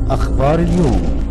أخبار اليوم.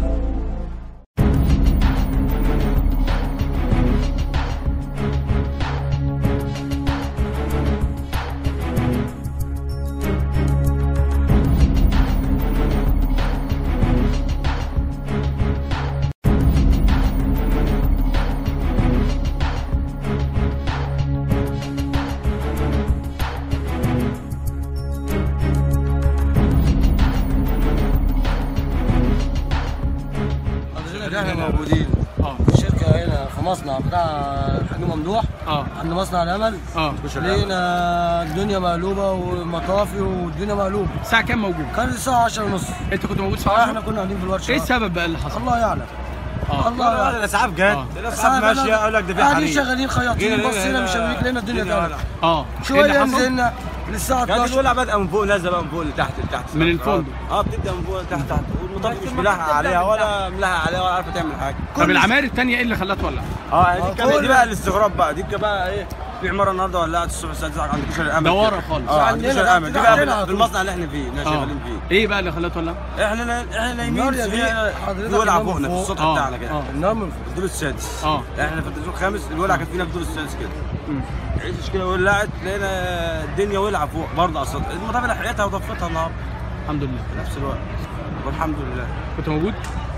احنا موجودين في الشركه هنا في مصنع بتاع الحاج ممدوح عند مصنع الامل. لقينا الدنيا مقلوبه والمطافي والدنيا مقلوبه. الساعه كام موجود؟ كان الساعه 10:30. انت كنت موجود الساعه 10؟ احنا كنا قاعدين في الورشه. ايه السبب بقى اللي حصل؟ الله يعلم. الله يعلم. الاسعاف جت، الاسعاف ماشيه، اقول لك ده في حريق. قاعدين شغالين خياطين، بصينا مش شبابيك لقينا الدنيا تولع. شويه نزلنا للساعه 12. كانت الولعه بادئه من فوق، نازله بقى من فوق لتحت من الفندق. بتبدا من فوق لتحت والمطافي مش ملاحقه عليها ولا ملاحقه عليها ولا عارفه تعمل حاجه. طب العماير الثانيه ايه اللي خلاها تولع؟ دي بقى الاستغراب بقى. دي بقى ايه، في عماره النهارده ولعت الصبح الساعه 9 عند كشري الامل. دواره خالص. عند كشري الامل. دي بقى في المصنع اللي احنا فيه، اللي شغالين فيه. ايه بقى اللي خلاها تولع؟ احنا نايمين في ولعه فوقنا في السطح بتاعنا كده. النار من في الدور السادس. احنا في الدور الخامس، الولعه كانت فينا في الدور السادس كده. عيش كده ولعت، لقينا الدنيا ولعه فوق برضه على السطح. المطافي لحقتها وطفتها النهارده. الحمد لله. في نفس الوقت. والحمد لله. كنت موجود؟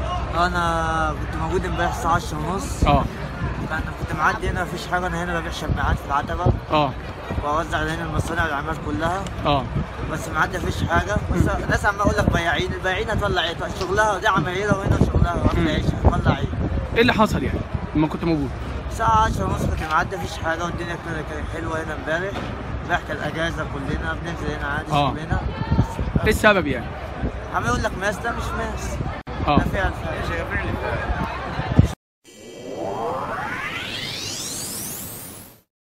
انا كنت موجود امبارح الساعه 10:30. انا كنت معدي هنا مفيش حاجه، انا هنا ببيع شماعات في العتبه. واوزع هنا المصانع والعمال كلها. بس معدي مفيش حاجه، بس الناس عماله اقول لك بياعين، البياعين هتولع ايه؟ شغلها ودي عمايلها وهنا شغلها وعامله عيش، هتولع ايه؟ ايه اللي حصل يعني لما كنت موجود؟ الساعه 10:30 كنت معدي مفيش حاجه والدنيا كانت حلوه هنا امبارح. امبارح كان اجازه كلنا بننزل هنا عادي شغلنا. ايه السبب يعني؟ عمال يقول لك ماس، ده مش ماس. ده فعلا